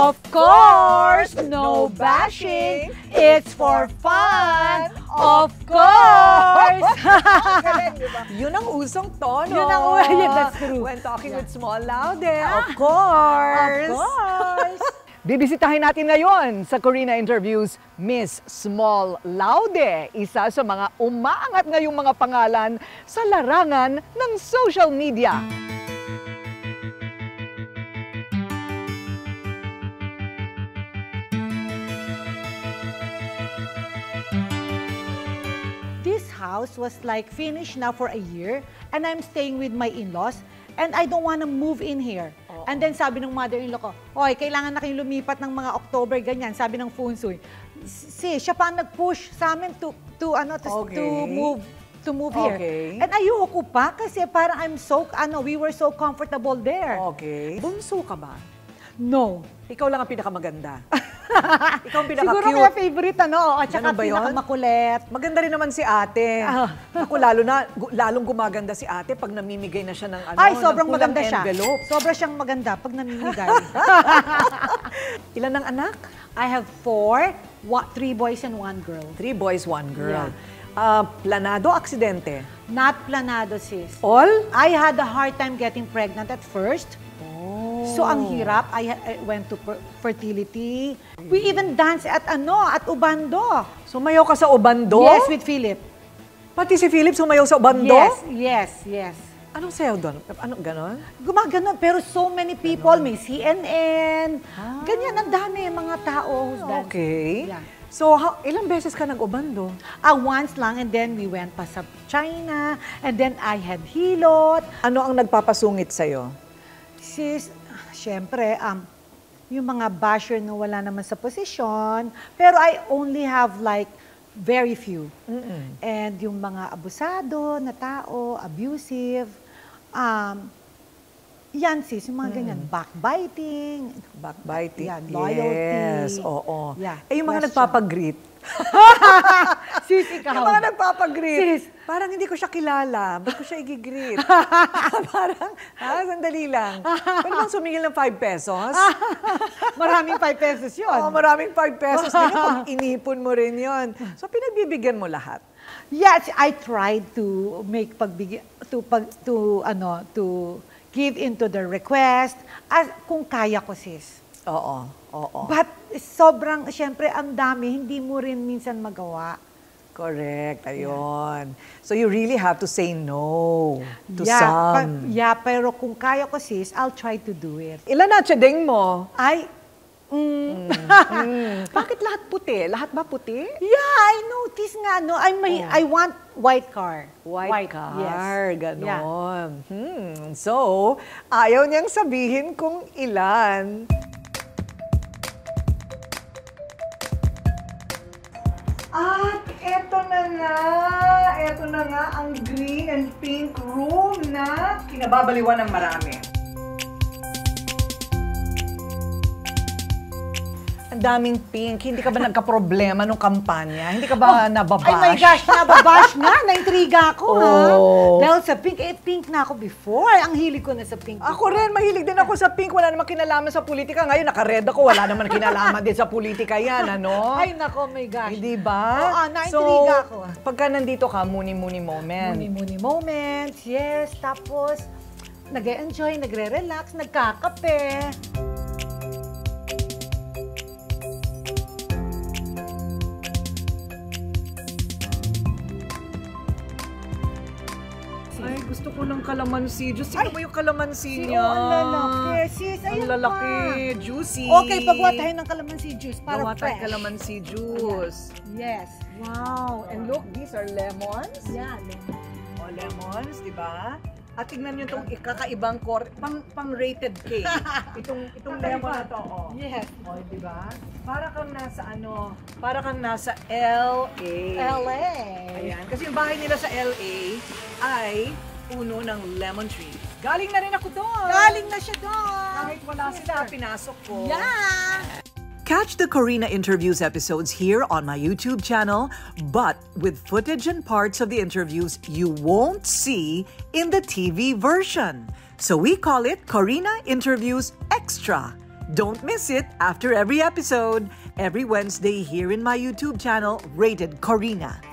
Of course, no bashing. It's for fun. Of course. Yun ang usong tono. Yun ang usong, that's true. When talking with Small Laude, of course. Of course. Bibisitahin natin ngayon sa Corina Interviews, Miss Small Laude, isa sa mga umaangat ngayong mga pangalan sa larangan ng social media. This house was like finished now for a year and I'm staying with my in-laws and I don't want to move in here. And then sabi ng mother-in-law ko, "Oy, kailangan na kayong lumipat ng mga October ganyan." Sabi ng feng shui. Siya pa nag-push sa amin to move here. And ayoko pa kasi parang we were so comfortable there. Okay. Bunso ka ba? No. Ikaw lang ang pinakamaganda. Ikaw ang pinaka-cute. Siguro kaya favorite at saka pinakamakulit. Maganda rin naman si ate. Ako, lalong gumaganda si ate pag namimigay na siya ng sobrang maganda envelope. Siya. Sobra siyang maganda pag namimigay. Ilan ang anak? I have 4, 3 boys and 1 girl. 3 boys, 1 girl. Yeah. Planado, aksidente? Not planado, sis. All? I had a hard time getting pregnant at first. So ang hirap, I went to fertility. We even danced at Ubando. Sumayaw ka sa Ubando? Yes, with Philip. Pati si Philip sumayaw sa Ubando? Yes. Anong sayaw doon? Anong ganon? Gumaganon, pero so many people, may CNN. Ganyan, ang dami mga tao who's dancing. Okay. Yeah. So, ilang beses ka nag-Ubando? Once lang, and then we went pa sa China, and then I had hilot. Ano ang nagpapasungit sa'yo? Sis, syempre, yung mga basher na wala naman sa posisyon, pero I only have like very few. And yung mga abusado na tao, abusive, yan sis, yung mga ganyan, backbiting. Backbiting, loyalty. Yes, oo. Yeah, yung mga nagpapag-greet. Sis, ikaw. Yung mga nagpapag-greet. Sis, parang hindi ko siya kilala. Ba't ko siya i-greet? Parang, sandali lang. Pwede bang sumingil ng 5 pesos? Maraming 5 pesos yun. Oo, maraming 5 pesos. Pag inipon mo rin yun. So, pinagbibigyan mo lahat. Yes, I tried to make to give into the request kung kaya ko, sis. Oo. But sobrang, syempre, ang dami, hindi mo rin minsan magawa. Correct, ayun. So you really have to say no to some. Pero kung kaya ko, sis, I'll try to do it. Ilan na tsadeng mo? Bakit lahat puti? Lahat ba puti? Yeah, I notice nga, I want white car. White car, yes. Ganon. Yeah. So, ayaw niyang sabihin kung ilan. At eto na nga ang green and pink room na kinababaliwan ng marami. Ang daming pink. Hindi ka ba nagka-problema nung kampanya? Hindi ka ba nababash? Ay my gosh, nababash nga. Naintriga ako, Dahil sa pink, pink na ako before. Ang hilig ko na sa pink. Ako rin, mahilig din ako sa pink. Wala namang kinalaman sa politika. Ngayon, naka-red ako. Wala naman kinalaman din sa politika yan, Ay, nako, my gosh. Hindi ba? Oo, naintriga ako. Pagka nandito ka, muni-muni moment. Muni-muni moments, yes. Tapos, nag-e-enjoy, nagre-relax, nagkakape. Ay, gusto ko ng kalamansi. Diyos, sino ba yung kalamansi niya? Ang lalaki. Sis, ayun ang lalaki. Juicy. Okay, pagwa tayo ng kalamansi juice para gawa fresh. tayo kalamansi juice. Yes. Wow. And look, these are lemons. Yeah, lemon. Lemons, di ba? At tingnan nyo itong kakaibang pang-rated cake. itong lemon na to, Yes. Di ba? Para kang nasa LA. LA. Ayan. Kasi yung bahay nila sa LA ay puno ng lemon tree. Galing na rin ako doon. Galing na siya doon. Kahit wala sila, pinasok ko. Yeah. Catch the Corina Interviews episodes here on my YouTube channel, but with footage and parts of the interviews you won't see in the TV version. So we call it Corina Interviews Extra. Don't miss it after every episode, every Wednesday here in my YouTube channel, Rated Corina.